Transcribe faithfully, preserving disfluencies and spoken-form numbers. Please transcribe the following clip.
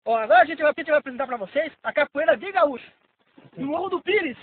Ó, agora a gente vai, a gente vai apresentar pra vocês a capoeira de gaúcho. No Morro do Pires.